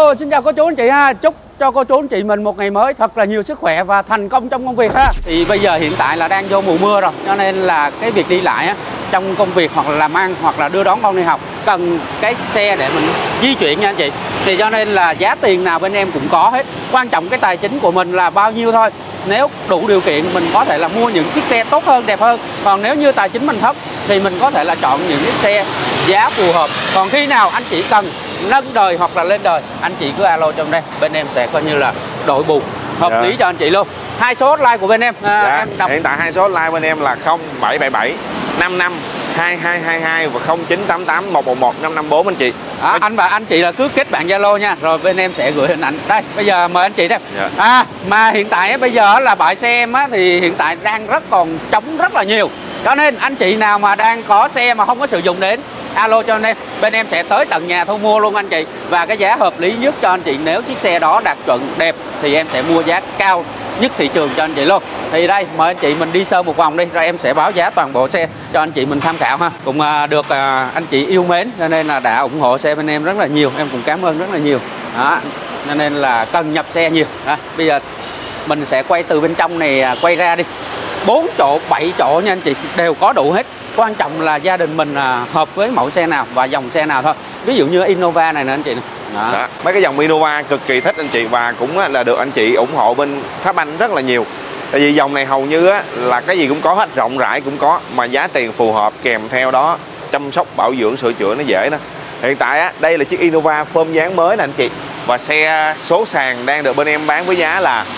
Hello, xin chào cô chú anh chị ha. Chúc cho cô chú anh chị mình một ngày mới thật là nhiều sức khỏe và thành công trong công việc ha. Thì bây giờ hiện tại là đang vô mùa mưa rồi, cho nên là cái việc đi lại á, trong công việc hoặc là làm ăn hoặc là đưa đón con đi học cần cái xe để mình di chuyển nha anh chị. Thì cho nên là giá tiền nào bên em cũng có hết. Quan trọng cái tài chính của mình là bao nhiêu thôi. Nếu đủ điều kiện mình có thể là mua những chiếc xe tốt hơn, đẹp hơn. Còn nếu như tài chính mình thấp thì mình có thể là chọn những chiếc xe giá phù hợp. Còn khi nào anh chị cần nâng đời hoặc là lên đời, anh chị cứ alo trong đây, bên em sẽ coi như là đội bù hợp lý cho anh chị luôn. Hai số hotline của bên em, em đọc. Hiện tại hai số hotline bên em là 0777 55 2222 và 0988 111 554 anh chị. Anh và anh chị là cứ kết bạn Zalo nha, rồi bên em sẽ gửi hình ảnh. Đây, bây giờ mời anh chị đây. Mà hiện tại bây giờ là bãi xe em á, thì hiện tại đang còn trống rất là nhiều. Cho nên anh chị nào mà đang có xe mà không có sử dụng đến, alo cho anh em, bên em sẽ tới tận nhà thu mua luôn anh chị. Và cái giá hợp lý nhất cho anh chị, nếu chiếc xe đó đạt chuẩn đẹp thì em sẽ mua giá cao nhất thị trường cho anh chị luôn. Thì đây, mời anh chị mình đi sơ một vòng đi, rồi em sẽ báo giá toàn bộ xe cho anh chị mình tham khảo ha. Cũng được anh chị yêu mến cho nên là đã ủng hộ xe bên em rất là nhiều, em cũng cảm ơn rất là nhiều đó. Cho nên là cần nhập xe nhiều. Bây giờ mình sẽ quay từ bên trong này quay ra đi. 4 chỗ, 7 chỗ nha anh chị, đều có đủ hết. Quan trọng là gia đình mình hợp với mẫu xe nào và dòng xe nào thôi. Ví dụ như Innova này nè anh chị nè. Đó. Mấy cái dòng Innova cực kỳ thích anh chị, và cũng là được anh chị ủng hộ bên Pháp Anh rất là nhiều. Tại vì dòng này hầu như là cái gì cũng có hết, rộng rãi cũng có, mà giá tiền phù hợp, kèm theo đó chăm sóc bảo dưỡng sửa chữa nó dễ đó. Hiện tại đây là chiếc Innova phơm dáng mới nè anh chị, và xe số sàn đang được bên em bán với giá là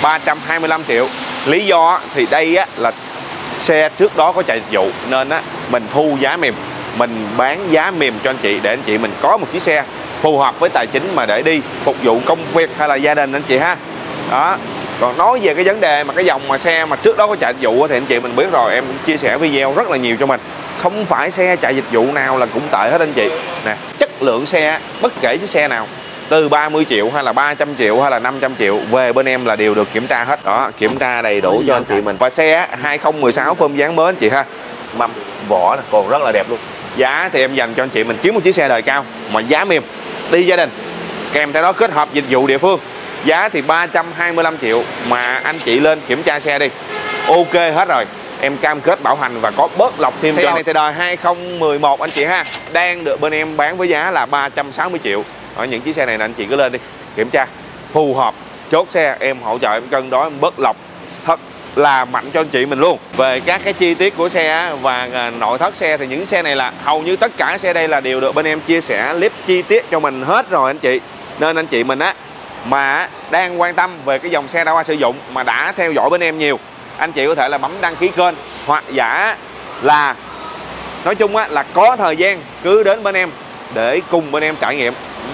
325 triệu. Lý do thì đây là xe trước đó có chạy dịch vụ nên mình thu giá mềm, mình bán giá mềm cho anh chị để anh chị mình có một chiếc xe phù hợp với tài chính mà để đi phục vụ công việc hay là gia đình anh chị ha. Đó. Còn nói về cái vấn đề mà cái dòng mà xe mà trước đó có chạy dịch vụ thì anh chị mình biết rồi, em chia sẻ video rất là nhiều cho mình. Không phải xe chạy dịch vụ nào là cũng tệ hết anh chị. Nè, chất lượng xe bất kể chiếc xe nào từ 30 triệu hay là 300 triệu hay là 500 triệu về bên em là đều được kiểm tra hết. Đó, kiểm tra đầy đủ cho anh chị mình. Và xe 2016 phơm dáng mới anh chị ha. Mâm vỏ này còn rất là đẹp luôn. Giá thì em dành cho anh chị mình kiếm một chiếc xe đời cao mà giá mềm, đi gia đình, kèm theo đó kết hợp dịch vụ địa phương. Giá thì 325 triệu mà anh chị lên kiểm tra xe đi, ok hết rồi. Em cam kết bảo hành và có bớt lọc thêm. Xe này thì đời 2011 anh chị ha, đang được bên em bán với giá là 360 triệu. Ở những chiếc xe này là anh chị cứ lên đi, kiểm tra phù hợp, chốt xe em hỗ trợ em cân đối, em bớt lọc thật là mạnh cho anh chị mình luôn. Về các cái chi tiết của xe và nội thất xe thì những xe này là hầu như tất cả xe đây là đều được bên em chia sẻ clip chi tiết cho mình hết rồi anh chị. Nên anh chị mình mà đang quan tâm về cái dòng xe đã qua sử dụng mà đã theo dõi bên em nhiều, anh chị có thể là bấm đăng ký kênh, hoặc giả là nói chung là có thời gian cứ đến bên em để cùng bên em trải nghiệm.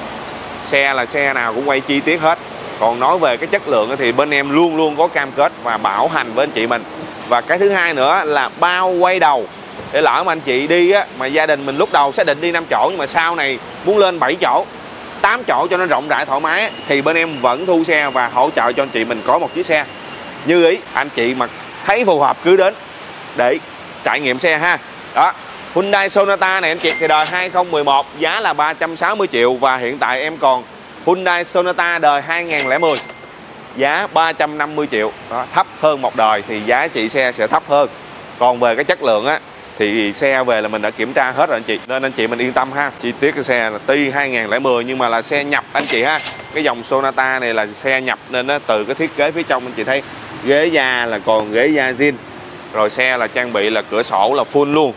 Xe là xe nào cũng quay chi tiết hết. Còn nói về cái chất lượng thì bên em luôn luôn có cam kết và bảo hành với anh chị mình. Và cái thứ hai nữa là bao quay đầu. Để lỡ mà anh chị đi mà gia đình mình lúc đầu xác định đi 5 chỗ nhưng mà sau này muốn lên 7 chỗ 8 chỗ cho nó rộng rãi thoải mái thì bên em vẫn thu xe và hỗ trợ cho anh chị mình có một chiếc xe như ý. Anh chị mà thấy phù hợp cứ đến để trải nghiệm xe ha. Đó, Hyundai Sonata này anh chị thì đời 2011 giá là 360 triệu. Và hiện tại em còn Hyundai Sonata đời 2010 giá 350 triệu. Đó, thấp hơn một đời thì giá trị xe sẽ thấp hơn. Còn về cái chất lượng thì xe về là mình đã kiểm tra hết rồi anh chị, nên anh chị mình yên tâm ha. Chi tiết cái xe là tuy 2010 nhưng mà là xe nhập anh chị ha. Cái dòng Sonata này là xe nhập nên từ cái thiết kế phía trong anh chị thấy ghế da là còn ghế da zin. Rồi xe là trang bị là cửa sổ là full luôn,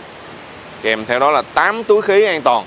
kèm theo đó là 8 túi khí an toàn.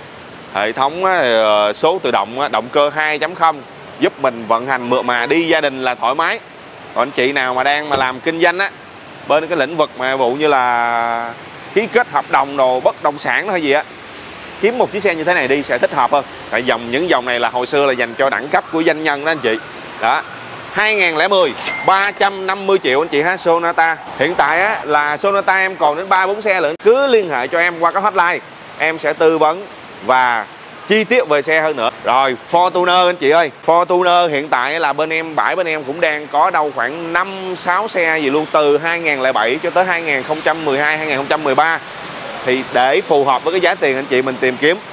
Hệ thống số tự động động cơ 2.0 giúp mình vận hành mượt mà, đi gia đình là thoải mái. Còn anh chị nào mà đang mà làm kinh doanh bên cái lĩnh vực mà vụ như là ký kết hợp đồng đồ bất động sản hay gì kiếm một chiếc xe như thế này đi sẽ thích hợp hơn. Tại những dòng này là hồi xưa là dành cho đẳng cấp của doanh nhân đó anh chị. Đó, 2010 350 triệu anh chị ha. Sonata hiện tại là Sonata em còn đến 3-4 xe nữa, cứ liên hệ cho em qua cái hotline, em sẽ tư vấn và chi tiết về xe hơn nữa. Rồi Fortuner anh chị ơi, Fortuner hiện tại là bên em bãi bên em cũng đang có đâu khoảng 5-6 xe gì luôn, từ 2007 cho tới 2012 2013. Thì để phù hợp với cái giá tiền anh chị mình tìm kiếm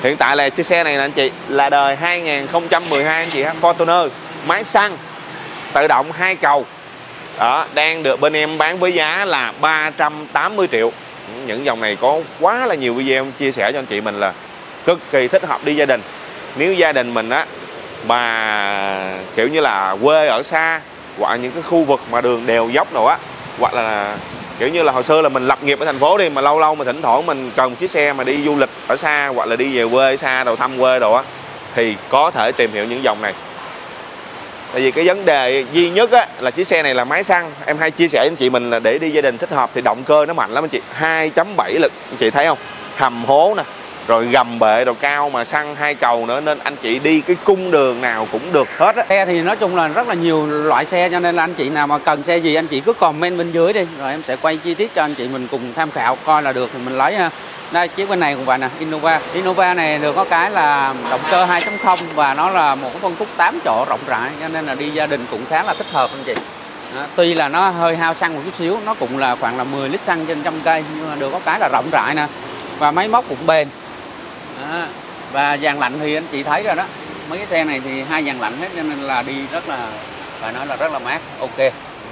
Hiện tại là chiếc xe này nè anh chị, là đời 2012 anh chị ha, Fortuner, máy xăng, tự động 2 cầu. Đó, đang được bên em bán với giá là 380 triệu. Những dòng này có quá là nhiều video em chia sẻ cho anh chị mình là cực kỳ thích hợp đi gia đình. Nếu gia đình mình á mà kiểu như là quê ở xa, hoặc những cái khu vực mà đường đèo dốc nào á, hoặc là kiểu như là hồi xưa là mình lập nghiệp ở thành phố đi, mà lâu lâu mà thỉnh thoảng mình cần một chiếc xe mà đi du lịch ở xa, hoặc là đi về quê ở xa đồ, thăm quê đồ á, thì có thể tìm hiểu những dòng này. Tại vì cái vấn đề duy nhất á là chiếc xe này là máy xăng. Em hay chia sẻ với anh chị mình là để đi gia đình thích hợp thì động cơ nó mạnh lắm anh chị, 2.7 lực anh chị thấy không, hầm hố nè, rồi gầm bệ đồ cao, mà xăng 2 cầu nữa, nên anh chị đi cái cung đường nào cũng được hết á. Xe thì nói chung là rất là nhiều loại xe, cho nên là anh chị nào mà cần xe gì anh chị cứ comment bên dưới đi, rồi em sẽ quay chi tiết cho anh chị mình cùng tham khảo coi là được thì mình lấy ha. Đây, chiếc bên này cũng vậy nè, Innova này được có cái là động cơ 2.0 và nó là một cái phân khúc 8 chỗ rộng rãi, cho nên là đi gia đình cũng khá là thích hợp anh chị. Đó, tuy là nó hơi hao xăng một chút xíu, nó cũng là khoảng là 10 lít xăng trên 100 cây, nhưng mà được có cái là rộng rãi nè, và máy móc cũng bền. Đó, và dàn lạnh thì anh chị thấy rồi đó, mấy cái xe này thì 2 dàn lạnh hết, cho nên là đi rất là, phải nói là rất là mát. Ok.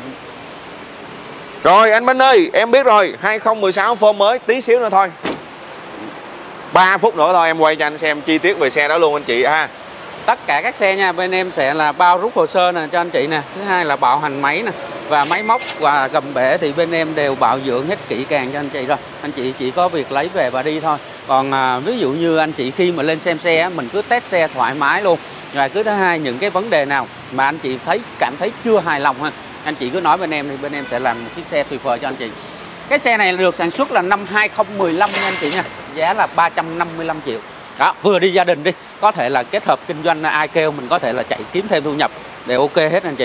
Rồi anh Minh ơi, em biết rồi, 2016 form mới, tí xíu nữa thôi, 3 phút nữa thôi em quay cho anh xem chi tiết về xe đó luôn anh chị ha. Tất cả các xe nha, bên em sẽ là bao rút hồ sơ nè cho anh chị nè. Thứ hai là bảo hành máy nè, và máy móc và gầm bể thì bên em đều bảo dưỡng hết kỹ càng cho anh chị rồi. Anh chị chỉ có việc lấy về và đi thôi. Còn ví dụ như anh chị khi mà lên xem xe mình cứ test xe thoải mái luôn. Rồi thứ hai, những cái vấn đề nào mà anh chị cảm thấy chưa hài lòng ha, anh chị cứ nói bên em thì bên em sẽ làm một chiếc xe tuyệt vời cho anh chị. Cái xe này được sản xuất là năm 2015 nha anh chị nha, giá là 355 triệu. Đó, vừa đi gia đình đi, có thể là kết hợp kinh doanh, ai kêu mình có thể là chạy kiếm thêm thu nhập, đều ok hết anh chị.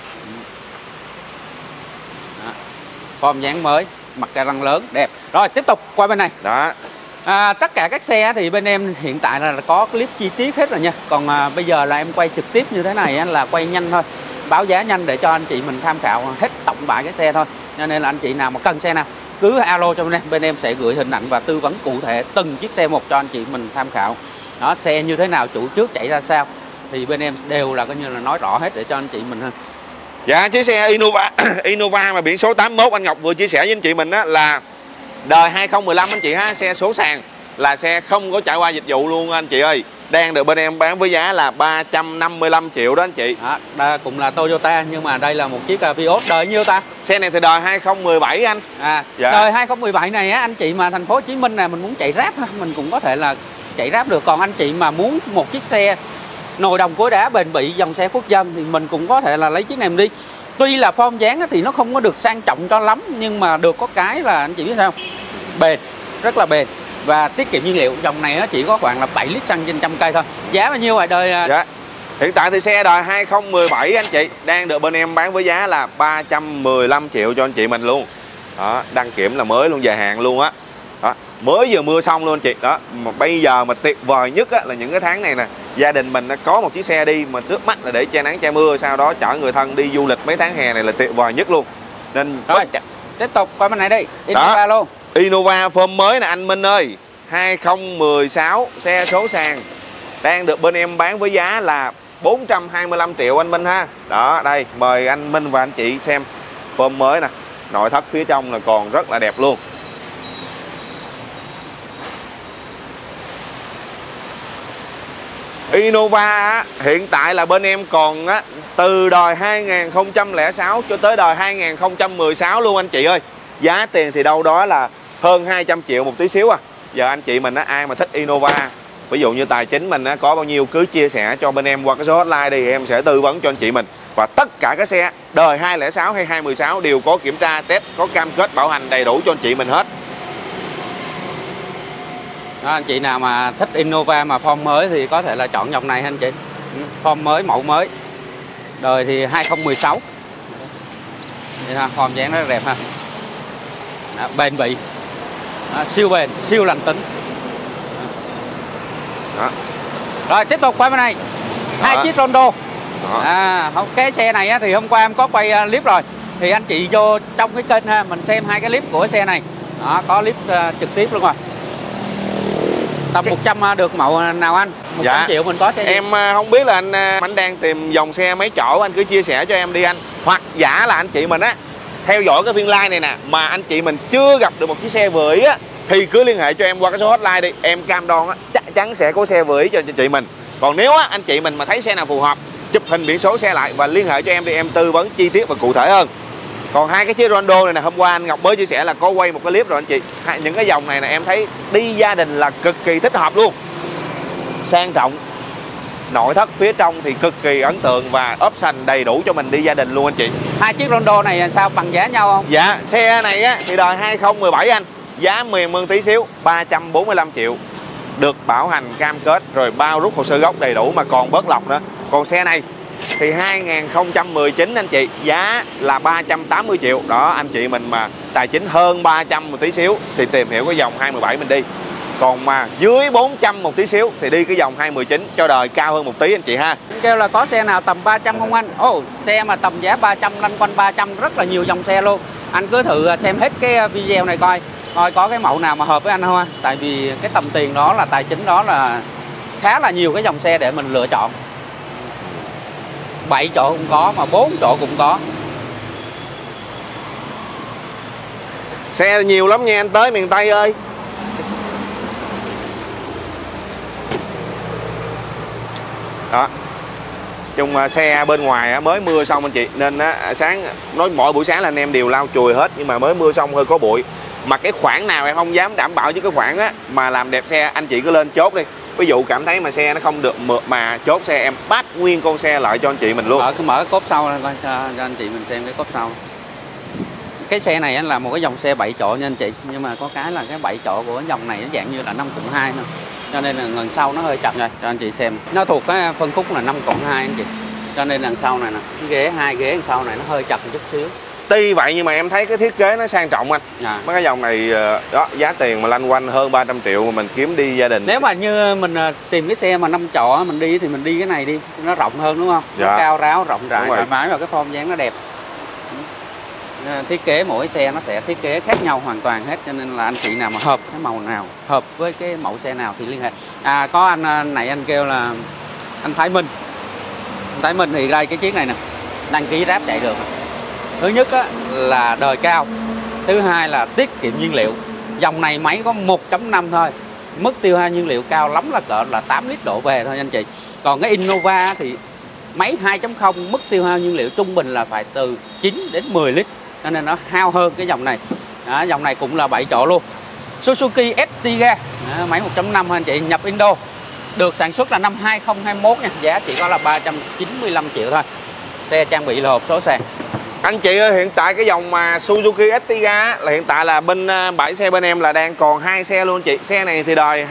Đó, form dáng mới, mặt ca răng lớn, đẹp. Rồi tiếp tục qua bên này. Đó. Tất cả các xe thì bên em hiện tại là có clip chi tiết hết rồi nha. Còn bây giờ là em quay trực tiếp như thế này là quay nhanh thôi, báo giá nhanh để cho anh chị mình tham khảo hết tổng bãi cái xe thôi. Cho nên là anh chị nào mà cần xe nào cứ alo cho bên em sẽ gửi hình ảnh và tư vấn cụ thể từng chiếc xe một cho anh chị mình tham khảo. Đó, xe như thế nào, chủ trước chạy ra sao thì bên em đều là coi như là nói rõ hết để cho anh chị mình ha. Dạ, chiếc xe Innova mà biển số 81 anh Ngọc vừa chia sẻ với anh chị mình á là đời 2015 anh chị ha, xe số sàn, là xe không có trải qua dịch vụ luôn anh chị ơi. Đang được bên em bán với giá là 355 triệu đó anh chị. Đó, đây cũng là Toyota nhưng mà đây là một chiếc Vios đời nhiêu ta? Xe này thì đời 2017 anh. Dạ. Đời 2017 này á, anh chị mà thành phố Hồ Chí Minh này mình muốn chạy Grab ha, mình cũng có thể là chạy Grab được. Còn anh chị mà muốn một chiếc xe nồi đồng cối đá bền bỉ dòng xe quốc dân thì mình cũng có thể là lấy chiếc này mình đi. Tuy là form dáng thì nó không có được sang trọng cho lắm, nhưng mà được có cái là anh chị biết sao, bền, rất là bền và tiết kiệm nhiên liệu. Dòng này nó chỉ có khoảng là 7 lít xăng trên 100 cây thôi. Giá bao nhiêu rồi đời? Dạ. Hiện tại thì xe đời 2017 anh chị đang được bên em bán với giá là 315 triệu cho anh chị mình luôn. Đó, đăng kiểm là mới luôn, dài hạn luôn á. Đó, mới vừa mưa xong luôn anh chị. Đó, mà bây giờ mà tuyệt vời nhất á, là những cái tháng này nè, gia đình mình nó có một chiếc xe đi mà trước mắt là để che nắng che mưa, sau đó chở người thân đi du lịch mấy tháng hè này là tuyệt vời nhất luôn. Nên rồi tiếp tục qua bên này đi. Innova luôn. Innova form mới nè anh Minh ơi, 2016 xe số sàn đang được bên em bán với giá là 425 triệu anh Minh ha. Đó, đây mời anh Minh và anh chị xem form mới nè, nội thất phía trong là còn rất là đẹp luôn. Innova hiện tại là bên em còn từ đời 2006 cho tới đời 2016 luôn anh chị ơi. Giá tiền thì đâu đó là hơn 200 triệu một tí xíu à. Giờ anh chị mình ai mà thích Innova, ví dụ như tài chính mình có bao nhiêu cứ chia sẻ cho bên em qua cái số hotline đi, em sẽ tư vấn cho anh chị mình. Và tất cả các xe đời 2006 hay 2016 đều có kiểm tra test, có cam kết bảo hành đầy đủ cho anh chị mình hết. Đó, anh chị nào mà thích Innova mà form mới thì có thể là chọn dòng này anh chị. Form mới, mẫu mới, đời thì 2016. Vậy ha, form dáng rất đẹp ha. Đó, bền bỉ. Đó, siêu bền, siêu lành tính. Đó. Rồi tiếp tục qua bên này. Hai chiếc Rondo. Cái xe này thì hôm qua em có quay clip rồi, thì anh chị vô trong cái kênh ha, mình xem hai cái clip của xe này. Đó, có clip trực tiếp luôn rồi. Tầm 100 được mẫu nào anh? 100 triệu mình có xe gì? Em không biết là anh đang tìm dòng xe mấy chỗ, anh cứ chia sẻ cho em đi anh. Hoặc giả là anh chị mình á theo dõi cái phiên live này nè, mà anh chị mình chưa gặp được một chiếc xe vừa ý á, thì cứ liên hệ cho em qua cái số hotline đi. Em cam đoan á, chắc chắn sẽ có xe vừa ý cho chị mình. Còn nếu á, anh chị mình mà thấy xe nào phù hợp, chụp hình biển số xe lại và liên hệ cho em đi, em tư vấn chi tiết và cụ thể hơn. Còn hai cái chiếc Rondo này nè, hôm qua anh Ngọc mới chia sẻ là có quay một cái clip rồi anh chị. Những cái dòng này nè em thấy đi gia đình là cực kỳ thích hợp luôn. Sang trọng, nội thất phía trong thì cực kỳ ấn tượng và option đầy đủ cho mình đi gia đình luôn anh chị. Hai chiếc Rondo này sao bằng giá nhau không? Dạ, xe này á thì đời 2017 anh, giá mềm hơn tí xíu, 345 triệu. Được bảo hành cam kết rồi bao rút hồ sơ gốc đầy đủ mà còn bớt lọc nữa. Còn xe này thì 2019 anh chị, giá là 380 triệu. Đó, anh chị mình mà tài chính hơn 300 một tí xíu thì tìm hiểu cái dòng 217 mình đi. Còn mà dưới 400 một tí xíu thì đi cái dòng 219 cho đời cao hơn một tí anh chị ha. Anh kêu là có xe nào tầm 300 không anh? Xe mà tầm giá 300, lanh quanh 300 rất là nhiều dòng xe luôn. Anh cứ thử xem hết cái video này coi có cái mẫu nào mà hợp với anh không anh? Tại vì cái tầm tiền đó là tài chính đó là khá là nhiều cái dòng xe để mình lựa chọn. 7 chỗ cũng có mà 4 chỗ cũng có. Xe nhiều lắm nha anh, tới miền Tây ơi. Đó, chung xe bên ngoài mới mưa xong anh chị, nên sáng nói mỗi buổi sáng là anh em đều lau chùi hết, nhưng mà mới mưa xong hơi có bụi. Mà cái khoảng nào em không dám đảm bảo với cái khoảng á mà làm đẹp xe, anh chị cứ lên chốt đi. Ví dụ cảm thấy mà xe nó không được mượt mà chốt xe, em bắt nguyên con xe lại cho anh chị mình luôn. Mở cái cốp sau ra cho anh chị mình xem cái cốp sau. Cái xe này là một cái dòng xe 7 chỗ nha anh chị, nhưng mà có cái là cái 7 chỗ của cái dòng này nó dạng như là 5/2 thôi, cho nên là lần sau nó hơi chật. Rồi cho anh chị xem, nó thuộc cái phân khúc là 5/2 anh chị, cho nên lần sau này nè, cái ghế, hai ghế đằng sau này nó hơi chật một chút xíu. Tuy vậy nhưng mà em thấy cái thiết kế nó sang trọng anh. Mấy cái dòng này đó, giá tiền mà lanh quanh hơn 300 triệu mà mình kiếm đi gia đình. Nếu mà như mình tìm cái xe mà 5 chỗ mình đi thì mình đi cái này đi, nó rộng hơn đúng không? Nó cao ráo, rộng rãi, thoải mái và cái form dáng nó đẹp. Thiết kế mỗi xe nó sẽ thiết kế khác nhau hoàn toàn hết, cho nên là anh chị nào mà hợp cái màu nào, hợp với cái mẫu xe nào thì liên hệ. Có anh này anh kêu là anh Thái Minh. Anh Thái Minh thì đây cái chiếc này nè, đăng ký ráp chạy được. Thứ nhất á, là đời cao, thứ hai là tiết kiệm nhiên liệu. Dòng này máy có 1.5 thôi, mức tiêu hao nhiên liệu cao lắm là cỡ là 8 lít đổ về thôi anh chị. Còn cái Innova thì máy 2.0, mức tiêu hao nhiên liệu trung bình là phải từ 9 đến 10 lít, cho nên nó hao hơn cái dòng này. Dòng này cũng là 7 chỗ luôn. Suzuki Ertiga, máy 1.5 anh chị, nhập Indo, được sản xuất là năm 2021 nha, giá chỉ có là 395 triệu thôi. Xe trang bị là hộp số sàn. Anh chị ơi, hiện tại cái dòng mà Suzuki Ertiga là hiện tại là bên bãi xe bên em là đang còn 2 xe luôn chị. Xe này thì đời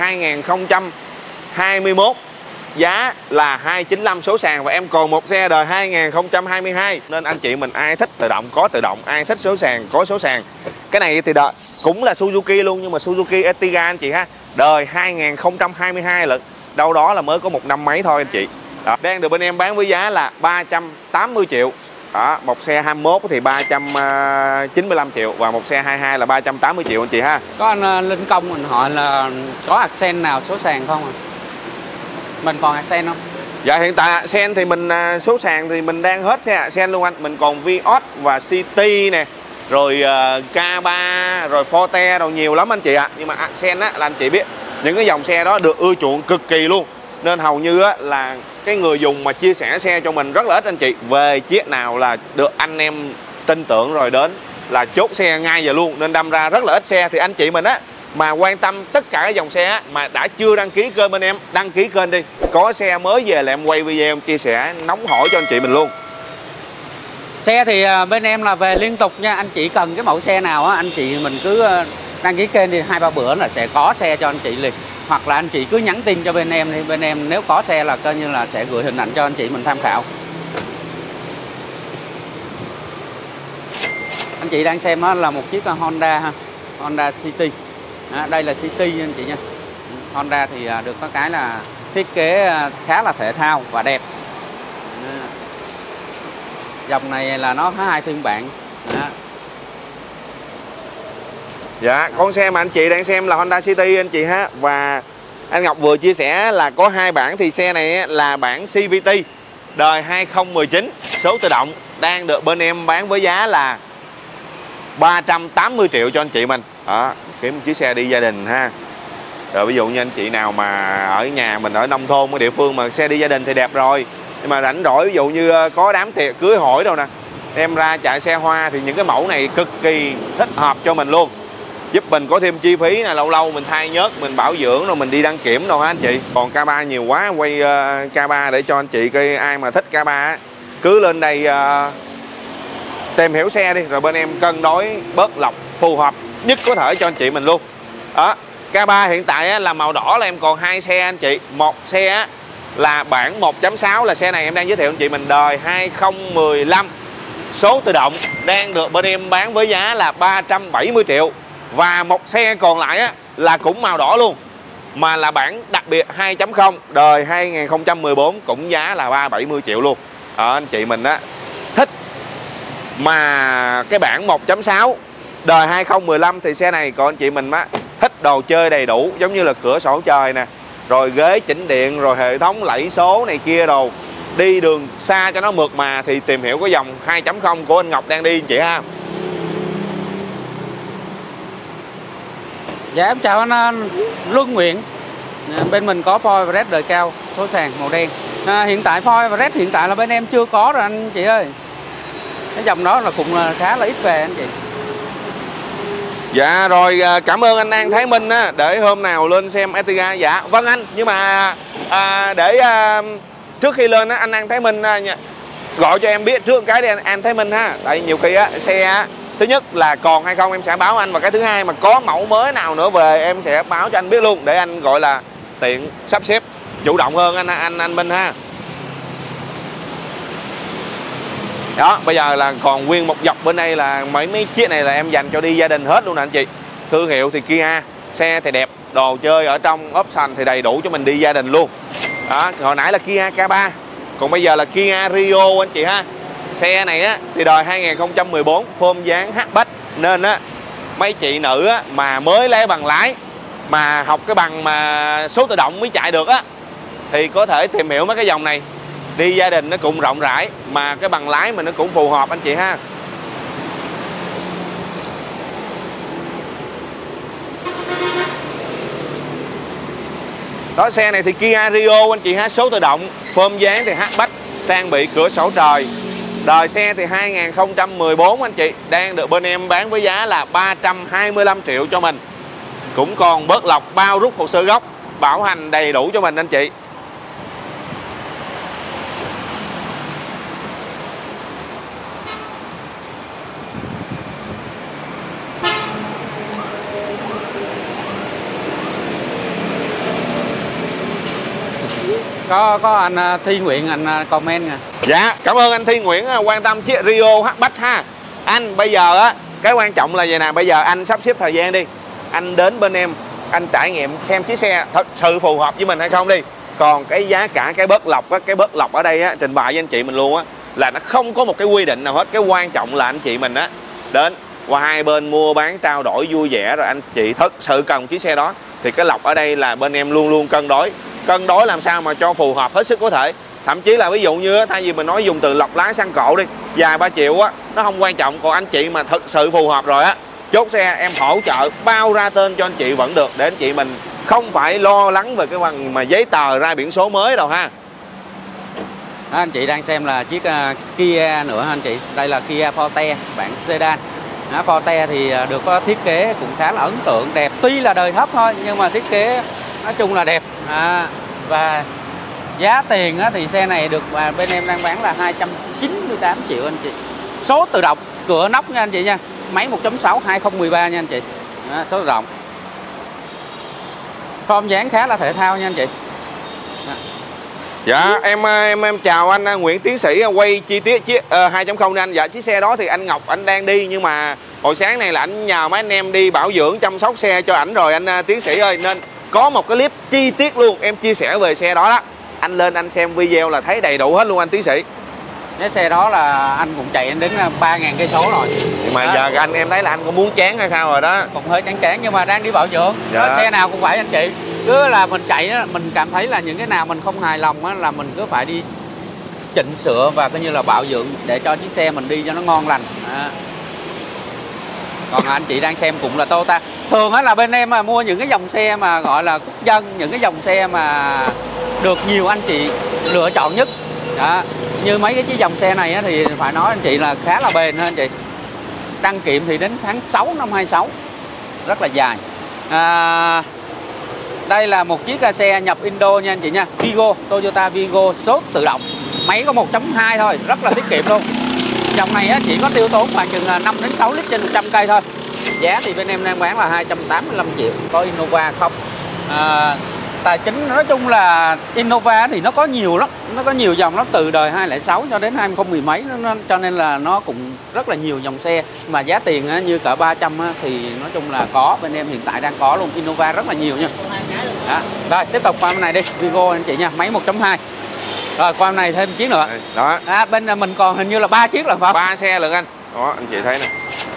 2021, giá là 295 số sàn, và em còn một xe đời 2022. Nên anh chị mình ai thích tự động có tự động, ai thích số sàn có số sàn. Cái này thì đời cũng là Suzuki luôn, nhưng mà Suzuki Ertiga anh chị ha, đời 2022 lận, đâu đó là mới có 1 năm mấy thôi anh chị. Đó, đang được bên em bán với giá là 380 triệu. Đó, một xe 21 thì 395 triệu và một xe 22 là 380 triệu anh chị ha. Có anh Linh Công mình hỏi là có Accent nào số sàn không à? Mình còn Accent không? Dạ hiện tại Accent thì mình số sàn thì mình đang hết xe Accent luôn anh. Mình còn Vios và City nè, rồi K3, rồi Forte rồi nhiều lắm anh chị ạ. Nhưng mà Accent á là anh chị biết những cái dòng xe đó được ưa chuộng cực kỳ luôn, nên hầu như á là cái người dùng mà chia sẻ xe cho mình rất là ít anh chị. Về chiếc nào là được anh em tin tưởng rồi đến là chốt xe ngay giờ luôn, nên đâm ra rất là ít xe. Thì anh chị mình á mà quan tâm tất cả các dòng xe á, mà đã chưa đăng ký kênh bên em, đăng ký kênh đi. Có xe mới về là em quay video em chia sẻ nóng hổi cho anh chị mình luôn. Xe thì bên em là về liên tục nha. Anh chị cần cái mẫu xe nào á, anh chị mình cứ đăng ký kênh đi, 2-3 bữa là sẽ có xe cho anh chị liền. Hoặc là anh chị cứ nhắn tin cho bên em đi, bên em nếu có xe là coi như là sẽ gửi hình ảnh cho anh chị mình tham khảo. Anh chị đang xem đó là một chiếc Honda ha, Honda City. Đây là City anh chị nha. Honda thì được có cái là thiết kế khá là thể thao và đẹp. Dòng này là nó có 2 phiên bản. Dạ, con xe mà anh chị đang xem là Honda City anh chị ha. Và Anh Ngọc vừa chia sẻ là có 2 bản, thì xe này là bản CVT đời 2019 số tự động, đang được bên em bán với giá là 380 triệu cho anh chị mình. Đó, kiếm một chiếc xe đi gia đình ha. Rồi ví dụ như anh chị nào mà ở nhà mình ở nông thôn ở địa phương mà xe đi gia đình thì đẹp rồi, nhưng mà rảnh rỗi ví dụ như có đám tiệc cưới hỏi đâu nè, đem ra chạy xe hoa thì những cái mẫu này cực kỳ thích hợp cho mình luôn, giúp mình có thêm chi phí là lâu lâu mình thay nhớt, mình bảo dưỡng rồi mình đi đăng kiểm đâu hả anh chị. Còn K3 nhiều quá, quay K3 để cho anh chị coi, ai mà thích K3 cứ lên đây tìm hiểu xe đi, rồi bên em cân đối bớt lọc phù hợp nhất có thể cho anh chị mình luôn. Đó, K3 hiện tại là màu đỏ là em còn 2 xe anh chị. Một xe là bản 1.6 là xe này em đang giới thiệu anh chị mình đời 2015 số tự động, đang được bên em bán với giá là 370 triệu. Và một xe còn lại là cũng màu đỏ luôn, mà là bản đặc biệt 2.0 đời 2014, cũng giá là 370 triệu luôn. Anh chị mình thích mà cái bản 1.6 đời 2015 thì xe này còn anh chị mình thích đồ chơi đầy đủ, giống như là cửa sổ trời nè, rồi ghế chỉnh điện, rồi hệ thống lẫy số này kia đồ, đi đường xa cho nó mượt mà thì tìm hiểu cái dòng 2.0 của anh Ngọc đang đi anh chị ha. Dạ em chào anh Luân Nguyễn. Bên mình có Ford Everest đời cao, số sàn màu đen. Hiện tại Ford Everest hiện tại là bên em chưa có rồi anh chị ơi. Cái dòng đó là cũng khá là ít về anh chị. Dạ rồi, cảm ơn anh An Thái Minh để hôm nào lên xem Ertiga. Dạ vâng anh, nhưng mà trước khi lên anh An Thái Minh gọi cho em biết trước cái đi anh Thái Minh ha. Tại nhiều khi xe thứ nhất là còn hay không em sẽ báo anh, và cái thứ hai mà có mẫu mới nào nữa về em sẽ báo cho anh biết luôn, để anh gọi là tiện sắp xếp chủ động hơn anh Minh ha. Đó, bây giờ là còn nguyên một dọc bên đây là mấy chiếc này là em dành cho đi gia đình hết luôn nè anh chị. Thương hiệu thì Kia, xe thì đẹp, đồ chơi ở trong option thì đầy đủ cho mình đi gia đình luôn. Đó, hồi nãy là Kia K3, còn bây giờ là Kia Rio anh chị ha. Xe này thì đời 2014, phôm dáng hatchback, nên mấy chị nữ mà mới lấy bằng lái mà học cái bằng mà số tự động mới chạy được thì có thể tìm hiểu mấy cái dòng này. Đi gia đình nó cũng rộng rãi, mà cái bằng lái mình nó cũng phù hợp anh chị ha. Đó, xe này thì Kia Rio anh chị ha, số tự động, phôm dáng thì hatchback, trang bị cửa sổ trời. Đời xe thì 2014 anh chị, đang được bên em bán với giá là 325 triệu cho mình. Cũng còn bớt lọc, bao rút hồ sơ gốc, bảo hành đầy đủ cho mình anh chị. Có anh Thi Nguyện anh comment nè. Dạ, cảm ơn anh Thi Nguyễn quan tâm chiếc Rio hatchback ha. Anh bây giờ cái quan trọng là vậy nè, bây giờ anh sắp xếp thời gian đi. Anh đến bên em, anh trải nghiệm xem chiếc xe thật sự phù hợp với mình hay không đi. Còn cái giá cả cái bớt lọc ở đây trình bày với anh chị mình luôn là nó không có một cái quy định nào hết. Cái quan trọng là anh chị mình đến qua hai bên mua bán trao đổi vui vẻ, rồi anh chị thật sự cần chiếc xe đó thì cái lọc ở đây là bên em luôn luôn cân đối làm sao mà cho phù hợp hết sức có thể. Thậm chí là ví dụ như thay vì mình nói dùng từ lọc lái xăng cộ đi, vài 3 triệu nó không quan trọng. Còn anh chị mà thực sự phù hợp rồi chốt xe em hỗ trợ bao ra tên cho anh chị vẫn được, để anh chị mình không phải lo lắng về cái bằng mà giấy tờ ra biển số mới đâu ha. Anh chị đang xem là chiếc Kia nữa anh chị. Đây là Kia Forte bản sedan. Forte thì được có thiết kế cũng khá là ấn tượng, đẹp. Tuy là đời thấp thôi nhưng mà thiết kế nói chung là đẹp. Và giá tiền thì xe này được bên em đang bán là 298 triệu anh chị. Số tự động, cửa nóc nha anh chị nha. Máy 1.6 2013 nha anh chị. Số tự động. Form dáng khá là thể thao nha anh chị. Dạ em chào anh Nguyễn Tiến Sĩ, quay chi tiết chiếc 2.0 anh. Dạ, chiếc xe đó thì anh Ngọc anh đang đi, nhưng mà hồi sáng này là anh nhờ mấy anh em đi bảo dưỡng chăm sóc xe cho ảnh rồi anh Tiến Sĩ ơi, nên có một cái clip chi tiết luôn em chia sẻ về xe đó. Anh lên anh xem video là thấy đầy đủ hết luôn anh Tiến Sĩ. Cái xe đó là anh cũng chạy đến 3.000 cây số rồi. Nhưng mà giờ em thấy là anh có muốn chán hay sao rồi đó. Cũng hơi chán nhưng mà đang đi bảo dưỡng. Dạ. Xe nào cũng vậy anh chị. cứ là mình chạy á, mình cảm thấy là những cái nào mình không hài lòng á, là mình cứ phải đi chỉnh sửa và coi như là bảo dưỡng để cho chiếc xe mình đi cho nó ngon lành. Còn anh chị đang xem cũng là Toyota. Thường á là bên em mà mua những cái dòng xe mà gọi là quốc dân, những cái dòng xe mà được nhiều anh chị lựa chọn nhất. Đó. Như mấy cái dòng xe này á, thì phải nói anh chị là khá là bền hơn anh chị. Đăng kiểm thì đến tháng 6 năm 26, rất là dài. Đây là một chiếc xe nhập Indo nha anh chị nha, Vigo, Toyota Vigo số tự động, máy có 1.2 thôi, rất là tiết kiệm luôn. Dòng này á, chỉ có tiêu tốn khoảng chừng 5 đến 6 lít trên 100 cây thôi. Giá thì bên em đang bán là 285 triệu, có Innova không. Tài chính nói chung là Innova thì nó có nhiều lắm, nó có nhiều dòng lắm, từ đời 206 cho đến 2010 mấy, cho nên là nó cũng rất là nhiều dòng xe. Mà giá tiền á, như cỡ 300 á, thì nói chung là có, bên em hiện tại đang có luôn, Innova rất là nhiều nha. Đó. Rồi tiếp tục qua bên này đi, Vigo anh chị nha, máy 1.2. Rồi qua bên này thêm chiếc nữa. Đó. Bên mình còn hình như là 3 chiếc là phải không? 3 xe lận anh. Đó anh chị thấy nè.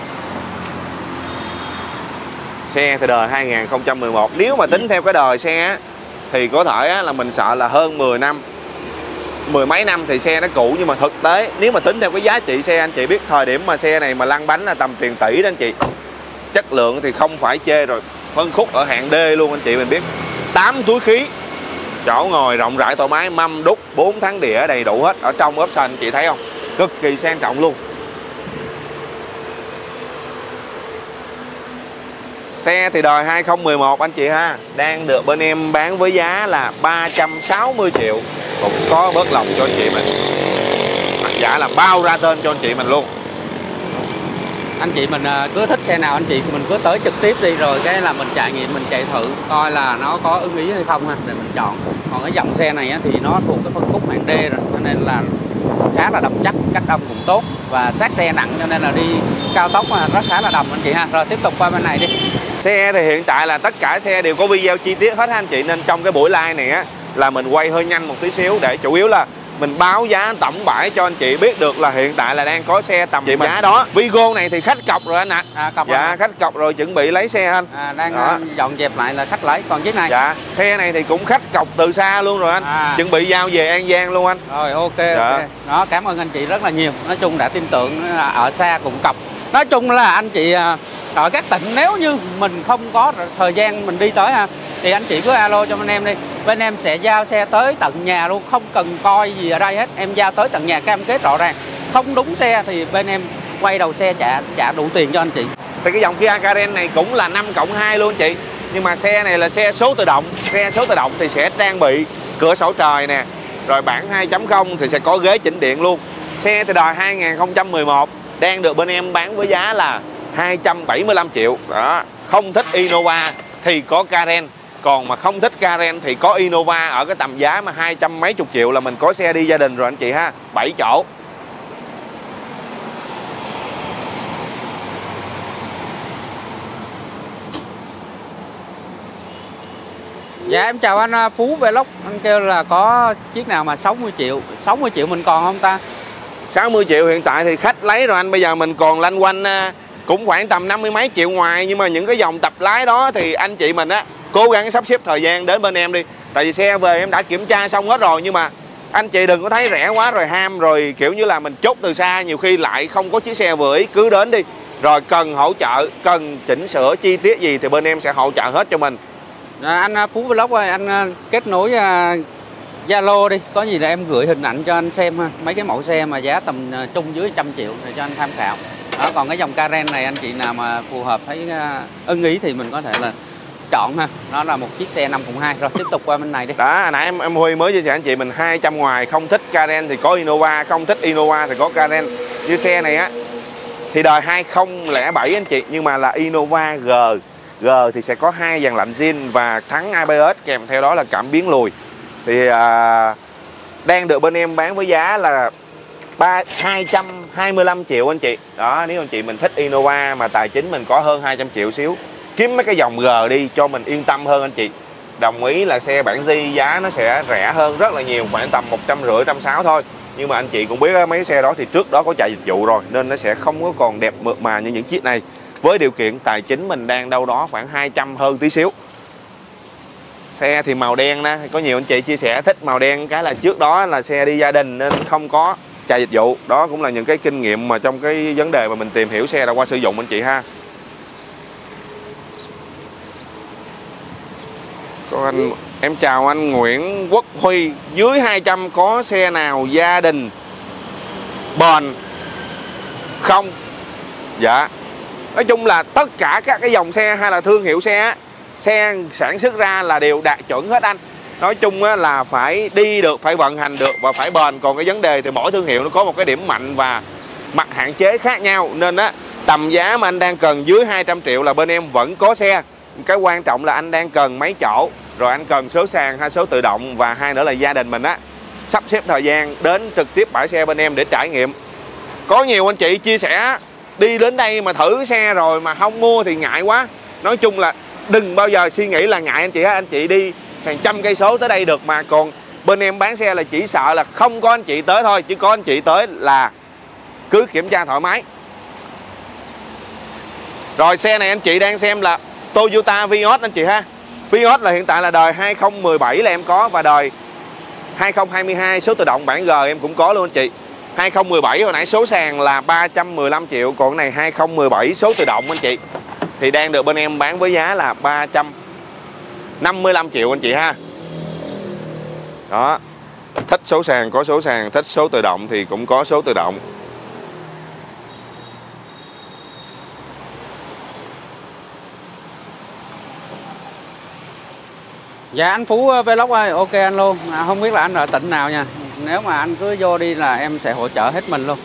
Xe thì đời 2011. Nếu mà tính theo cái đời xe á, thì có thể á, là mình sợ là hơn 10 năm, 10 mấy năm thì xe nó cũ. Nhưng mà thực tế nếu mà tính theo cái giá trị xe, anh chị biết thời điểm mà xe này mà lăn bánh là tầm tiền tỷ đó anh chị. Chất lượng thì không phải chê rồi, phân khúc ở hạng D luôn anh chị mình biết. 8 túi khí, chỗ ngồi rộng rãi thoải mái, mâm đúc, 4 tháng đĩa đầy đủ hết. Ở trong option anh chị thấy không, cực kỳ sang trọng luôn. Xe thì đời 2011 anh chị ha, đang được bên em bán với giá là 360 triệu. Cũng có bớt lòng cho anh chị mình, giá là bao ra tên cho anh chị mình luôn. Anh chị mình cứ thích xe nào anh chị mình cứ tới trực tiếp đi, rồi cái là mình trải nghiệm, mình chạy thử coi là nó có ưng ý hay không ha, để mình chọn. Còn cái dòng xe này á, thì nó thuộc cái phân khúc hạng D rồi, cho nên là khá là đầm chắc, cách âm cũng tốt và sát xe nặng, cho nên là đi cao tốc mà rất khá là đầm anh chị ha. Rồi tiếp tục qua bên này đi. Xe thì hiện tại là tất cả xe đều có video chi tiết hết ha anh chị, nên trong cái buổi live này á là mình quay hơi nhanh một tí xíu để chủ yếu là mình báo giá tổng bãi cho anh chị biết được là hiện tại là đang có xe tầm chị giá đó. Vigo này thì khách cọc rồi anh ạ. Cọc dạ rồi. Khách cọc rồi, chuẩn bị lấy xe anh. Đang dọn dẹp lại là khách lấy. Còn chiếc này dạ xe này thì cũng khách cọc từ xa luôn rồi anh. Chuẩn bị giao về An Giang luôn anh. Rồi ok. Đó, cảm ơn anh chị rất là nhiều. Nói chung đã tin tưởng, ở xa cũng cọc. Nói chung là anh chị ở các tỉnh, nếu như mình không có thời gian mình đi tới ha, thì anh chị cứ alo cho bên em đi, bên em sẽ giao xe tới tận nhà luôn, không cần coi gì ở đây hết. Em giao tới tận nhà, cam kết rõ ràng. Không đúng xe thì bên em quay đầu xe trả đủ tiền cho anh chị. Thì cái dòng Kia Carens này cũng là 5+2 luôn chị, nhưng mà xe này là xe số tự động. Xe số tự động thì sẽ trang bị cửa sổ trời nè, rồi bản 2.0 thì sẽ có ghế chỉnh điện luôn. Xe từ đời 2011 đang được bên em bán với giá là 275 triệu. Đó, không thích Innova thì có Carens, còn mà không thích Carens thì có Innova ở cái tầm giá mà 200 mấy chục triệu là mình có xe đi gia đình rồi anh chị ha, 7 chỗ. Dạ em chào anh Phú Vlog, anh kêu là có chiếc nào mà 60 triệu. 60 triệu mình còn không ta? 60 triệu hiện tại thì khách lấy rồi anh, bây giờ mình còn lanh quanh cũng khoảng tầm 50 mấy triệu ngoài. Nhưng mà những cái dòng tập lái đó thì anh chị mình á cố gắng sắp xếp thời gian đến bên em đi. Tại vì xe về em đã kiểm tra xong hết rồi, nhưng mà anh chị đừng có thấy rẻ quá rồi ham, rồi kiểu như là mình chốt từ xa, nhiều khi lại không có chiếc xe vừa ý. Cứ đến đi, rồi cần hỗ trợ, cần chỉnh sửa chi tiết gì thì bên em sẽ hỗ trợ hết cho mình. Anh Phú Vlog ơi, anh kết nối Zalo đi, có gì là em gửi hình ảnh cho anh xem ha. Mấy cái mẫu xe mà giá tầm trung dưới 100 triệu để cho anh tham khảo. Đó, còn cái dòng Carens này anh chị nào mà phù hợp thấy ưng ý thì mình có thể là chọn ha. Nó là một chiếc xe 5+2. Rồi tiếp tục qua bên này đi. Đó, hồi nãy em Huy mới chia sẻ anh chị mình 200 ngoài, không thích Carens thì có Innova, không thích Innova thì có Carens. Như xe này á thì đời 2007 anh chị, nhưng mà là Innova G. G thì sẽ có 2 dàn lạnh zin và thắng ABS, kèm theo đó là cảm biến lùi. Thì đang được bên em bán với giá là 225 triệu anh chị. Đó, nếu anh chị mình thích Innova mà tài chính mình có hơn 200 triệu xíu, kiếm mấy cái dòng G đi cho mình yên tâm hơn anh chị. Đồng ý là xe bản G giá nó sẽ rẻ hơn rất là nhiều, khoảng tầm 150, 160 thôi. Nhưng mà anh chị cũng biết mấy xe đó thì trước đó có chạy dịch vụ rồi, nên nó sẽ không có còn đẹp mượt mà như những chiếc này. Với điều kiện tài chính mình đang đâu đó khoảng 200 hơn tí xíu. Xe thì màu đen nè, có nhiều anh chị chia sẻ thích màu đen, cái là trước đó là xe đi gia đình nên không có chạy dịch vụ. Đó cũng là những cái kinh nghiệm mà trong cái vấn đề mà mình tìm hiểu xe đã qua sử dụng anh chị ha. Còn em chào anh Nguyễn Quốc Huy, dưới 200 có xe nào gia đình bền không? Dạ, nói chung là tất cả các cái dòng xe hay là thương hiệu xe sản xuất ra là đều đạt chuẩn hết anh. Nói chung là phải đi được, phải vận hành được và phải bền. Còn cái vấn đề thì mỗi thương hiệu nó có một cái điểm mạnh và mặt hạn chế khác nhau. Nên tầm giá mà anh đang cần dưới 200 triệu là bên em vẫn có xe. Cái quan trọng là anh đang cần mấy chỗ, rồi anh cần số sàn hay số tự động, và hai nữa là gia đình mình sắp xếp thời gian đến trực tiếp bãi xe bên em để trải nghiệm. Có nhiều anh chị chia sẻ đi đến đây mà thử xe rồi mà không mua thì ngại quá. Nói chung là đừng bao giờ suy nghĩ là ngại anh chị ha. Anh chị đi hàng trăm cây số tới đây được mà. Còn bên em bán xe là chỉ sợ là không có anh chị tới thôi, chứ có anh chị tới là cứ kiểm tra thoải mái. Rồi xe này anh chị đang xem là Toyota Vios anh chị ha. Vios là hiện tại là đời 2017 là em có, và đời 2022 số tự động bản G em cũng có luôn anh chị. 2017 hồi nãy số sàn là 315 triệu, còn cái này 2017 số tự động anh chị thì đang được bên em bán với giá là 355 triệu anh chị ha. Đó, thích số sàn có số sàn, thích số tự động thì cũng có số tự động. Dạ anh Phú Vlog ơi, ok anh luôn. Không biết là anh ở tỉnh nào nha. Nếu mà anh cứ vô đi là em sẽ hỗ trợ hết mình luôn.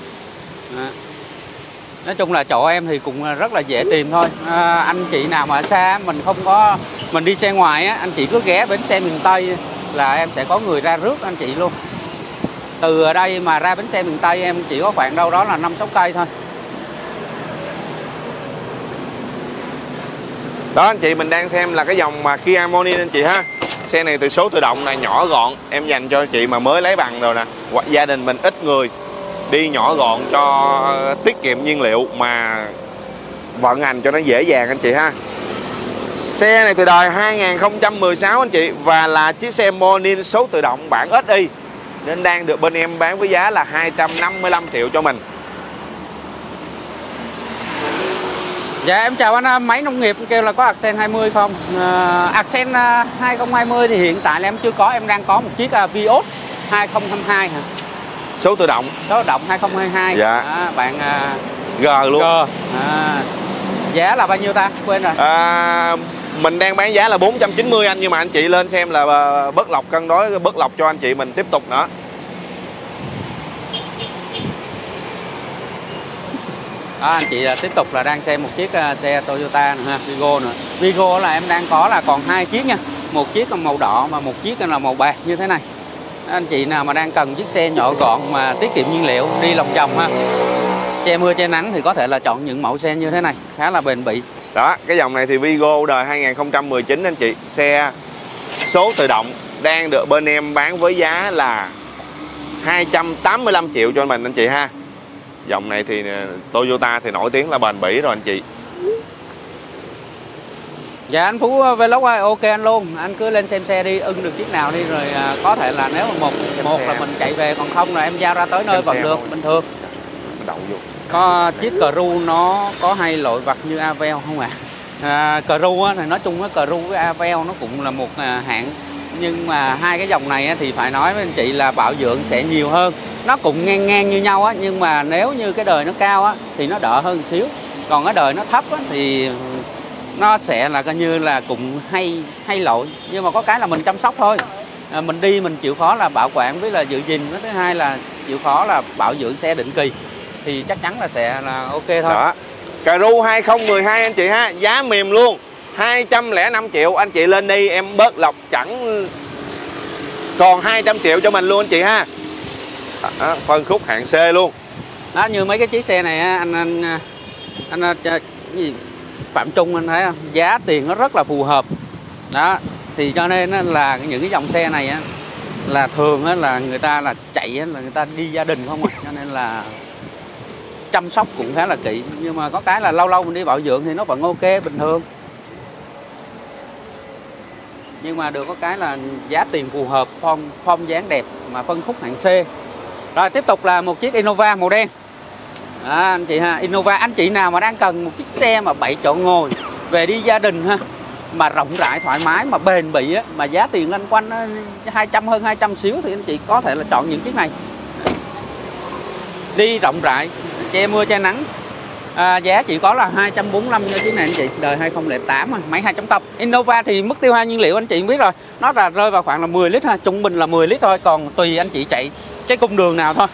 Nói chung là chỗ em thì cũng rất là dễ tìm thôi. Anh chị nào mà xa mình đi xe ngoài anh chị cứ ghé bến xe miền Tây là em sẽ có người ra rước anh chị luôn. Từ đây mà ra bến xe miền Tây em chỉ có khoảng đâu đó là 5-6 cây thôi. Đó anh chị, mình đang xem là cái dòng mà Kia Morning anh chị ha. Xe này từ số tự động này nhỏ gọn, em dành cho chị mà mới lấy bằng rồi nè, hoặc gia đình mình ít người, đi nhỏ gọn cho tiết kiệm nhiên liệu mà vận hành cho nó dễ dàng anh chị ha. Xe này từ đời 2016 anh chị, và là chiếc xe Morning số tự động bản SI, nên đang được bên em bán với giá là 255 triệu cho mình. Dạ em chào anh, máy nông nghiệp kêu là có Accent 20 không? Accent 2020 thì hiện tại là em chưa có, em đang có một chiếc Vios 2022 hả? Số tự động. Số tự động 2022. Dạ. Bạn G luôn. G. Giá là bao nhiêu ta? Quên rồi. Mình đang bán giá là 490 anh, nhưng mà anh chị lên xem là bớt lọc, cân đối bớt lọc cho anh chị mình tiếp tục nữa. Đó, anh chị tiếp tục là đang xem một chiếc xe Toyota nữa ha, Vigo nữa. Vigo là em đang có là còn 2 chiếc nha. Một chiếc là màu đỏ và một chiếc là màu bạc như thế này. Anh chị nào mà đang cần chiếc xe nhỏ gọn mà tiết kiệm nhiên liệu, đi lòng vòng ha, che mưa che nắng thì có thể là chọn những mẫu xe như thế này, khá là bền bỉ. Đó, cái dòng này thì Vigo đời 2019 anh chị, xe số tự động đang được bên em bán với giá là 285 triệu cho mình anh chị ha. Dòng này thì Toyota thì nổi tiếng là bền bỉ rồi anh chị. Dạ anh Phú Vlog ơi, ok anh luôn. Anh cứ lên xem xe đi, ưng được chiếc nào đi, rồi có thể là nếu mà một là mình chạy về, còn không là em giao ra tới nơi vẫn được, bình thường. Đậu vô. Có chiếc Cruze nó có hay lội vặt như Avel không ạ? Cruze thì nói chung Cruze với Avel nó cũng là một hãng, nhưng mà hai cái dòng này thì phải nói với anh chị là bảo dưỡng sẽ nhiều hơn. Nó cũng ngang ngang như nhau á, nhưng mà nếu như cái đời nó cao á thì nó đỡ hơn một xíu, còn cái đời nó thấp á thì nó sẽ là coi như là cũng hay lội, nhưng mà có cái là mình chăm sóc thôi. Mình đi mình chịu khó là bảo quản với là giữ gìn, thứ hai là chịu khó là bảo dưỡng xe định kỳ thì chắc chắn là sẽ là ok thôi. Đó, Cruze 2012 anh chị ha, giá mềm luôn, 205 triệu. Anh chị lên đi em bớt lọc chẳng còn 200 triệu cho mình luôn anh chị ha. Phân khúc hạng C luôn. Đó, như mấy cái chiếc xe này anh gì Phạm Trung anh thấy không? Giá tiền nó rất là phù hợp. Đó, thì cho nên là những cái dòng xe này là thường là người ta là chạy là người ta đi gia đình không à, cho nên là chăm sóc cũng khá là kỹ, nhưng mà có cái là lâu lâu mình đi bảo dưỡng thì nó vẫn ok bình thường. Nhưng mà được có cái là giá tiền phù hợp, form dáng đẹp mà phân khúc hạng C. Rồi tiếp tục là một chiếc Innova màu đen. Anh chị ha, Innova, anh chị nào mà đang cần một chiếc xe mà 7 chỗ ngồi về đi gia đình ha, mà rộng rãi thoải mái mà bền bỉ á, mà giá tiền lanh quanh 200 hơn 200 xíu thì anh chị có thể là chọn những chiếc này. Đi rộng rãi, che mưa che nắng. Giá chỉ có là 245 cho chiếc này anh chị, đời 2008 máy 2 tập. Innova thì mức tiêu hao nhiên liệu anh chị cũng biết rồi, nó là rơi vào khoảng là 10 lít ha, trung bình là 10 lít thôi, còn tùy anh chị chạy cái cung đường nào thôi.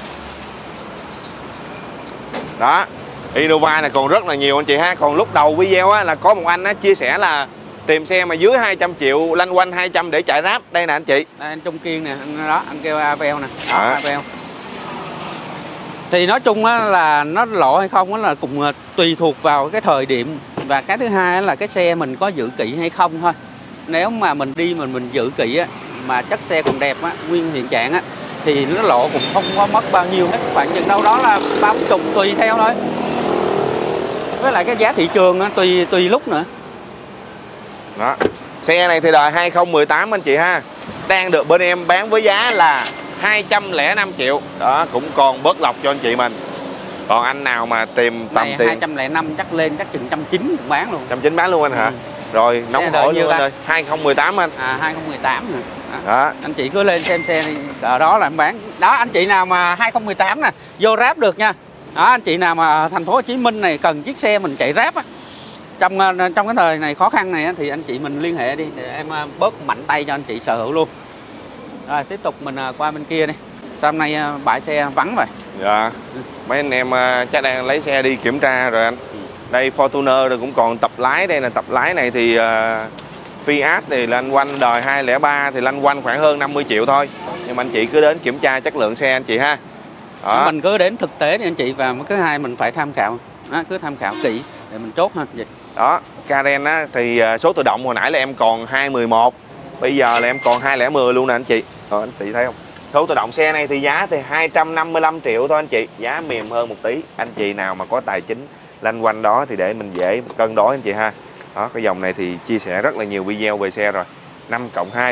Đó, Innova này còn rất là nhiều anh chị ha. Còn lúc đầu video á, là có một anh á, chia sẻ là tìm xe mà dưới 200 triệu lanh quanh 200 để chạy Ráp. Đây nè anh chị. Đây, anh Trung Kiên nè, anh đó, anh kêu Avel nè. Đó, Avel. Thì nói chung á, là nó lộ hay không á, là cũng tùy thuộc vào cái thời điểm. Và cái thứ hai là cái xe mình có giữ kỹ hay không thôi. Nếu mà mình đi mình giữ kỹ á, mà chất xe còn đẹp á, nguyên hiện trạng á, thì nó lộ cũng không có mất bao nhiêu hết, khoảng chừng đâu đó là 30 tùy theo thôi. Với lại cái giá thị trường á, tùy lúc nữa. Đó. Xe này thì đời 2018 anh chị ha. Đang được bên em bán với giá là 205 triệu. Đó, cũng còn bớt lọc cho anh chị mình. Còn anh nào mà tìm tầm tiền 205 chắc lên chắc chừng 190 cũng bán luôn. 190 bán luôn anh hả? Rồi nóng hổi luôn anh ơi. 2018 anh. 2018 nè. Đó. Anh chị cứ lên xem xe đi, ở đó là em bán. Đó, anh chị nào mà 2018 nè, vô Ráp được nha. Đó, anh chị nào mà thành phố Hồ Chí Minh này cần chiếc xe mình chạy Ráp á, trong cái thời này khó khăn này á, thì anh chị mình liên hệ đi để em bớt mạnh tay cho anh chị sở hữu luôn. Rồi tiếp tục mình qua bên kia đi. Sao hôm nay bãi xe vắng vậy? Dạ. Mấy anh em chắc đang lấy xe đi kiểm tra rồi anh. Đây Fortuner rồi cũng còn tập lái. Đây là tập lái này thì Fiat thì lanh quanh đời 203 thì lanh quanh khoảng hơn 50 triệu thôi. Nhưng mà anh chị cứ đến kiểm tra chất lượng xe anh chị ha. Đó. Mình cứ đến thực tế đi anh chị, và cái hai mình phải tham khảo. Đó, cứ tham khảo kỹ để mình chốt ha. Vậy. Đó, Karen á thì số tự động hồi nãy là em còn 211. Bây giờ là em còn 210 luôn nè anh chị. Rồi anh chị thấy không? Số tự động xe này thì giá thì 255 triệu thôi anh chị. Giá mềm hơn một tí. Anh chị nào mà có tài chính lanh quanh đó thì để mình dễ cân đối anh chị ha. Đó, cái dòng này thì chia sẻ rất là nhiều video về xe rồi. 5+2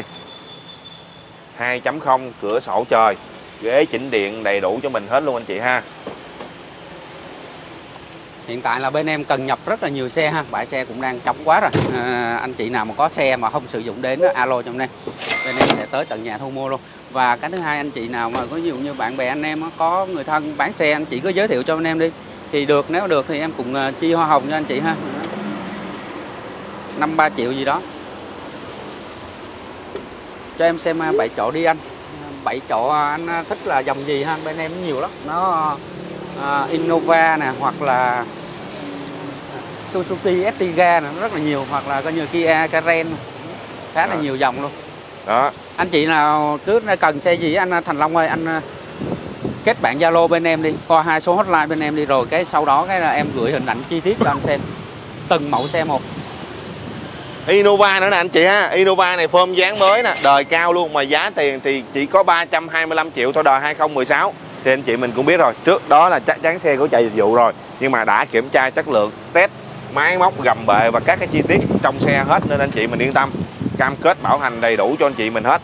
2.0 cửa sổ trời, ghế chỉnh điện đầy đủ cho mình hết luôn anh chị ha. Hiện tại là bên em cần nhập rất là nhiều xe ha, bãi xe cũng đang trống quá rồi. Anh chị nào mà có xe mà không sử dụng đến đó, alo trong đây, bên em sẽ tới tận nhà thu mua luôn. Và cái thứ hai, anh chị nào mà có ví dụ như bạn bè anh em có người thân bán xe, anh chị cứ giới thiệu cho anh em đi thì được, nếu được thì em cũng chi hoa hồng cho anh chị ha, 5-3 triệu gì đó. Cho em xem 7 chỗ đi anh. 7 chỗ anh thích là dòng gì ha, bên em nhiều lắm. Nó Innova nè, hoặc là Suzuki Ertiga nè, rất là nhiều, hoặc là coi như Kia Karen, khá là nhiều dòng luôn. Đó. Anh chị nào cứ cần xe gì anh Thành Long ơi, anh kết bạn Zalo bên em đi, coi 2 số hotline bên em đi, rồi cái sau đó cái là em gửi hình ảnh chi tiết cho anh xem từng mẫu xe một. Innova nữa nè anh chị ha. Innova này form dáng mới nè, đời cao luôn, mà giá tiền thì chỉ có 325 triệu thôi, đời 2016. Thì anh chị mình cũng biết rồi, trước đó là chắc chắn xe của chạy dịch vụ rồi, nhưng mà đã kiểm tra chất lượng, test máy móc, gầm bệ và các cái chi tiết trong xe hết, nên anh chị mình yên tâm, cam kết bảo hành đầy đủ cho anh chị mình hết.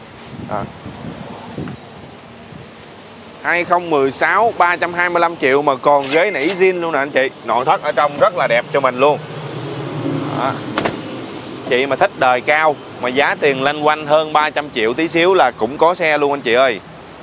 2016 325 triệu mà còn ghế nỉ zin luôn nè anh chị. Nội thất ở trong rất là đẹp cho mình luôn. Đó. Chị mà thích đời cao mà giá tiền lanh quanh hơn 300 triệu tí xíu là cũng có xe luôn anh chị ơi.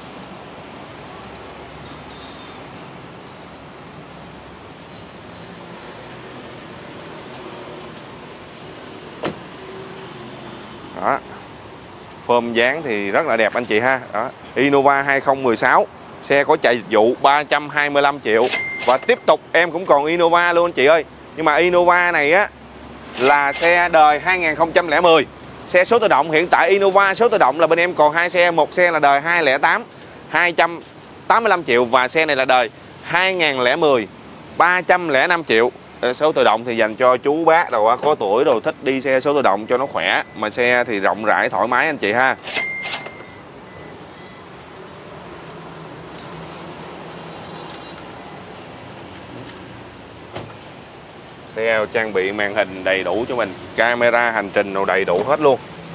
Đó. Form dáng thì rất là đẹp anh chị ha. Đó. Innova 2016, xe có chạy dịch vụ 325 triệu. Và tiếp tục em cũng còn Innova luôn anh chị ơi. Nhưng mà Innova này á là xe đời 2010. Xe số tự động, hiện tại Innova số tự động là bên em còn 2 xe. Một xe là đời 2008 285 triệu, và xe này là đời 2010 305 triệu. Số tự động thì dành cho chú bác rồi có tuổi rồi thích đi xe số tự động cho nó khỏe, mà xe thì rộng rãi thoải mái anh chị ha. Xe trang bị màn hình đầy đủ cho mình, camera hành trình đồ đầy đủ hết luôn.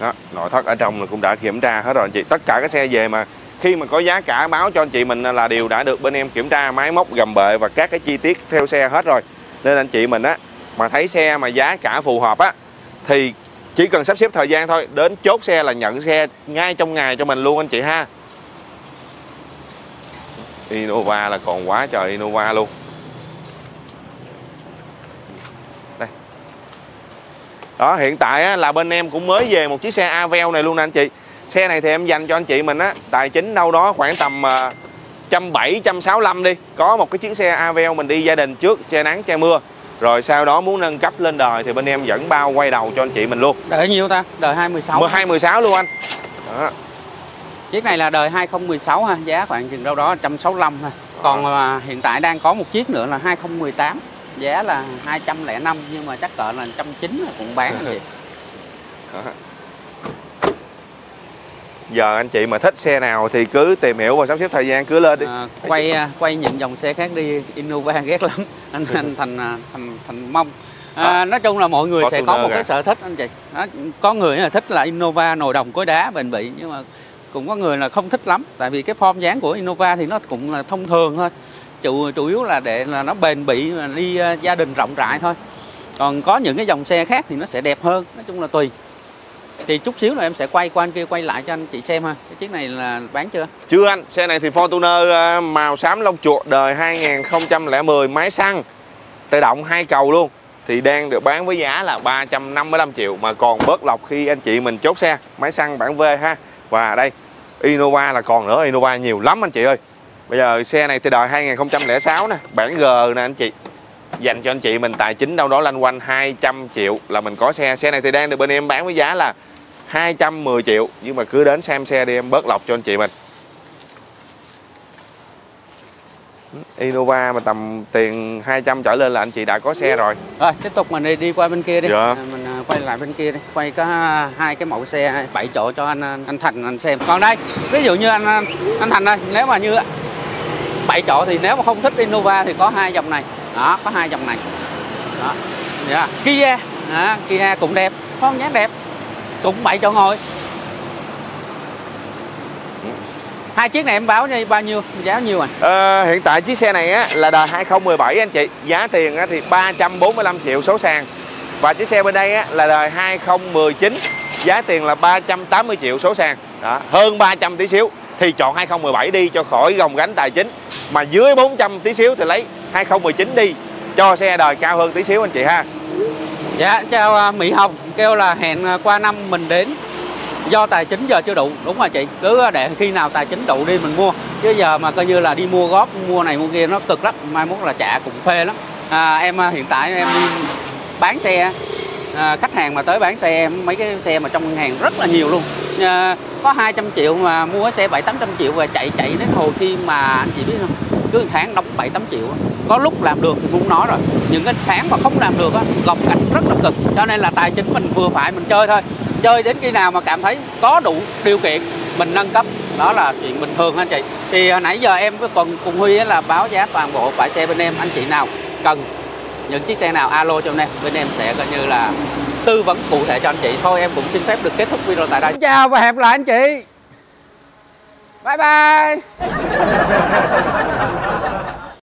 Đó, nội thất ở trong là cũng đã kiểm tra hết rồi anh chị. Tất cả các xe về mà khi mà có giá cả báo cho anh chị mình là đều đã được bên em kiểm tra máy móc, gầm bệ và các cái chi tiết theo xe hết rồi. Nên anh chị mình á mà thấy xe mà giá cả phù hợp á thì chỉ cần sắp xếp thời gian thôi, đến chốt xe là nhận xe ngay trong ngày cho mình luôn anh chị ha. Innova là còn quá trời Innova luôn. Đây. Đó, hiện tại á, là bên em cũng mới về một chiếc xe Aveo này luôn nè anh chị. Xe này thì em dành cho anh chị mình á tài chính đâu đó khoảng tầm 170, 165 đi. Có một cái chiếc xe Aveo mình đi gia đình trước, che nắng che mưa. Rồi sau đó muốn nâng cấp lên đời thì bên em vẫn bao quay đầu cho anh chị mình luôn. Đời nhiêu ta? Đời 2016. 2016 luôn anh. Đó. Chiếc này là đời 2016 ha, giá khoảng chừng đâu đó 165 ha. Còn hiện tại đang có một chiếc nữa là 2018, giá là 205 nhưng mà chắc cỡ là 190 là cũng bán anh chị. Giờ anh chị mà thích xe nào thì cứ tìm hiểu và sắp xếp thời gian cứ lên đi. Quay những dòng xe khác đi, Innova ghét lắm. Anh thành mong. Nói chung là mọi người sẽ có một cái sở thích anh chị. Có người là thích là Innova nồi đồng cối đá bền bỉ, nhưng mà cũng có người là không thích lắm, tại vì cái form dáng của Innova thì nó cũng là thông thường thôi. Chủ yếu là để là nó bền bỉ và đi gia đình rộng rãi thôi. Còn có những cái dòng xe khác thì nó sẽ đẹp hơn, nói chung là tùy. Thì chút xíu là em sẽ quay qua anh kia quay lại cho anh chị xem ha. Cái chiếc này là bán chưa? Chưa anh, xe này thì Fortuner màu xám lông chuột đời 2010, máy xăng tự động 2 cầu luôn. Thì đang được bán với giá là 355 triệu mà còn bớt lọc khi anh chị mình chốt xe. Máy xăng bản V ha. Và đây, Innova là còn nữa, Innova nhiều lắm anh chị ơi. Bây giờ xe này thì đời 2006 nè, bản G nè anh chị. Dành cho anh chị mình tài chính đâu đó lanh quanh 200 triệu là mình có xe. Xe này thì đang được bên em bán với giá là 210 triệu. Nhưng mà cứ đến xem xe đi em bớt lọc cho anh chị mình. Innova mà tầm tiền 200 trở lên là anh chị đã có xe rồi. Rồi tiếp tục mình đi qua bên kia đi. Dạ. Mình quay lại bên kia đi. Quay có hai cái mẫu xe 7 chỗ cho anh Thành anh xem. Còn đây, ví dụ như anh Thành đây, nếu mà như 7 chỗ thì nếu mà không thích Innova thì có hai dòng này. Đó, có hai dòng này. Đó. Yeah. Kia, Kia cũng đẹp, con dáng đẹp. Cũng 7 chỗ ngồi. Hai chiếc này em báo như bao nhiêu, giá nhiêu Hiện tại chiếc xe này á, là đời 2017 anh chị. Giá tiền á, thì 345 triệu số sàn. Và chiếc xe bên đây á, là đời 2019. Giá tiền là 380 triệu số sàn. Đó, hơn 300 tí xíu. Thì chọn 2017 đi cho khỏi gồng gánh tài chính. Mà dưới 400 tí xíu thì lấy 2019 đi cho xe đời cao hơn tí xíu anh chị ha. Dạ, chào Mỹ Hồng. Kêu là hẹn qua năm mình đến. Do tài chính giờ chưa đủ, đúng rồi chị. Cứ để khi nào tài chính đủ đi mình mua. Chứ giờ mà coi như là đi mua góp, mua này mua kia nó cực lắm. Mai mốt là trả cũng phê lắm. Em hiện tại em đi bán xe. Khách hàng mà tới bán xe em, mấy cái xe mà trong ngân hàng rất là nhiều luôn. Có 200 triệu mà mua xe 700-800 triệu và chạy đến hồi khi mà anh chị biết không, cứ một tháng đóng 7-8 triệu. Có lúc làm được thì muốn nói rồi, những cái tháng mà không làm được gồng gánh rất là cực. Cho nên là tài chính mình vừa phải mình chơi thôi, chơi đến khi nào mà cảm thấy có đủ điều kiện mình nâng cấp, đó là chuyện bình thường anh chị. Thì hồi nãy giờ em còn cùng Huy là báo giá toàn bộ bãi xe bên em. Anh chị nào cần những chiếc xe nào alo cho bên em sẽ coi như là tư vấn cụ thể cho anh chị. Thôi em cũng xin phép được kết thúc video tại đây. Chào và hẹn gặp lại anh chị. Bye bye.